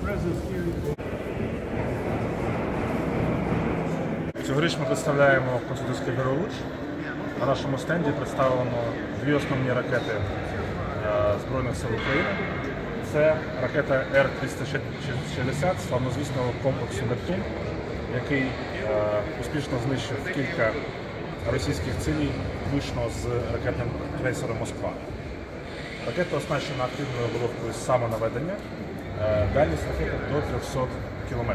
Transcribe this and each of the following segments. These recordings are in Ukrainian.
Цьогоріч ми представляємо конструкторське бюро «Луч». На нашому стенді представлено дві основні ракети Збройних сил України. Це ракета Р-360 славнозвісного комплексу «Нептун», який успішно знищив кілька російських цілей вийшло з ракетним крейсером «Москва». Ракета оснащена активною головкою самонаведення, дальність ракети до 300 км.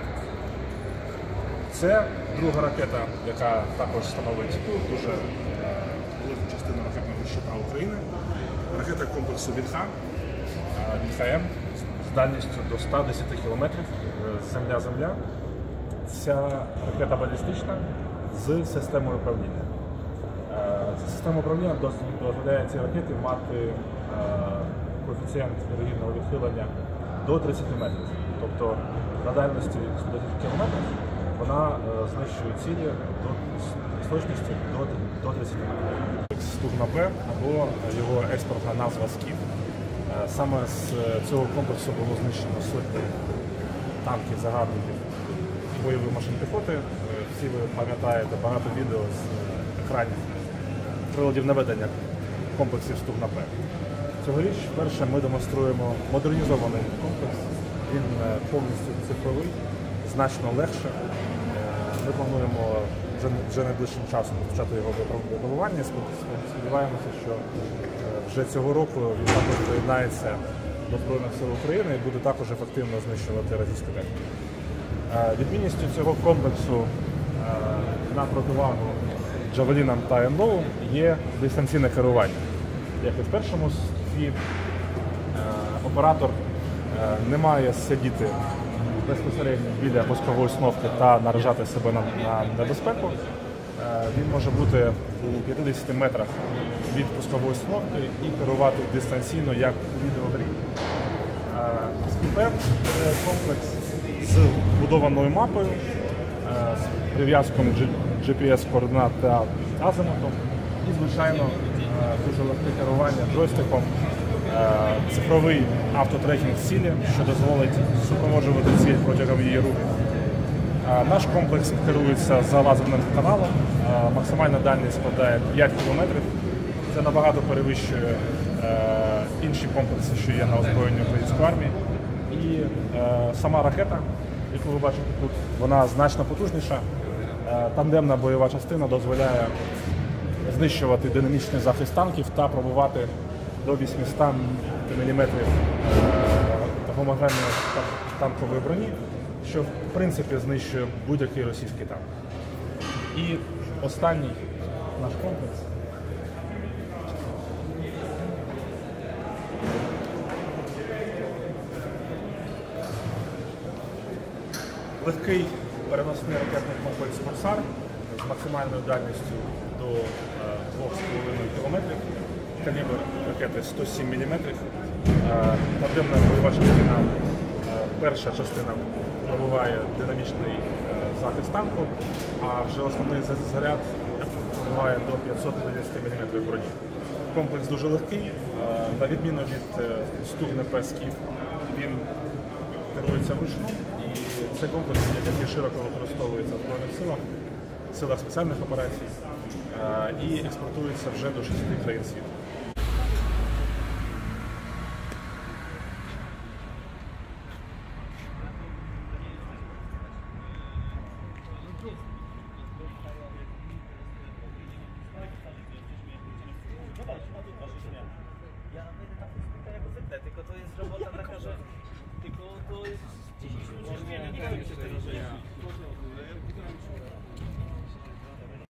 Це друга ракета, яка також становить дуже велику частину ракетного щита України. Ракета комплексу «Вільха-М» з дальністю до 110 км земля-земля. Ця ракета балістична з системою управління. Система управління дозволяє цій ракеті мати коефіцієнт вірогідного відхилення до 30 метрів. Тобто на дальності 110 км вона знищує цілі з точністю до 30 метрів. Стугна-П або його експортна назва «Скіф». Саме з цього комплексу було знищено сотні танків, загарбників, бойових машин піхоти. Всі ви пам'ятаєте багато відео з екранів приладів наведення комплексів Стугна-П. Цьогоріч вперше ми демонструємо модернізований комплекс. Він повністю цифровий, значно легше. Ми плануємо вже найближчим часом почати його випробування. Сподіваємося, що вже цього року він також приєднається до Збройних сил України і буде також ефективно знищувати російську техніку. Відмінністю цього комплексу на противагу Джавелінам та НЛО є дистанційне керування. Як і в першому скіфі, оператор не має сидіти безпосередньо біля пускової установки та наражати себе на небезпеку. Він може бути у 50 метрах від пускової установки і керувати дистанційно, як у відеогрі. Скіф-М – це комплекс з будованою мапою, з прив'язком GPS-координат та азимутом і, звичайно, дуже легке керування джойстиком, цифровий автотрекінг цілі, що дозволить супроводжувати ціль протягом її руху. Наш комплекс керується за лазерним каналом, максимальна дальність складає 5 км. Це набагато перевищує інші комплекси, що є на озброєнні української армії. І сама ракета, яку ви бачите тут, вона значно потужніша. Тандемна бойова частина дозволяє знищувати динамічний захист танків та пробувати до 800 мм гомогенної танкової броні, що в принципі знищує будь-який російський танк. І останній наш комплекс легкий переносний ракетний комплекс «Корсар» з максимальною дальністю до 2,5 км, калібр ракети 107 мм. Тандемна бойова частина, перша частина пробиває динамічний захист танку, а вже основний заряд пробиває до 550 мм броні. Комплекс дуже легкий, на відміну від Стугна-П «Скіф», він керується вручну. І цей комплекс, який широко використовується в Збройних силах спеціальних операцій і експортується вже до 6 країн світу.